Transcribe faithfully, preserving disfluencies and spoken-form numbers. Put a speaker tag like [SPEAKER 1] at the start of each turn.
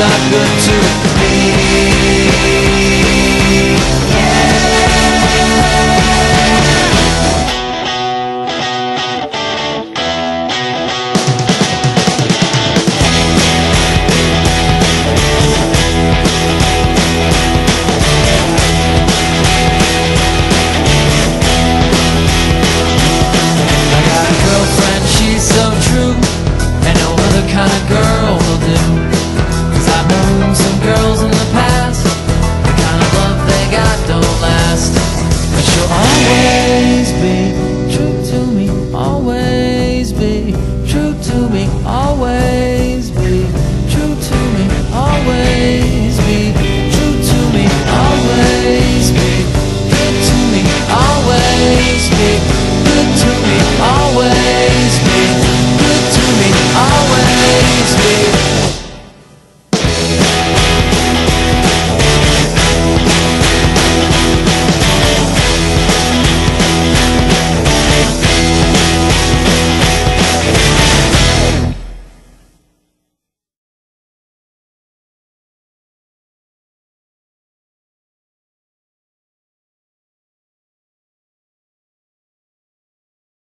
[SPEAKER 1] are good to me. Kind of girl will do, 'cause I've known some girls in the past, the kind of love they got don't last. But she'll always be true to me, always be true to me, always be true to me, always be true to me, always be good to me, always be.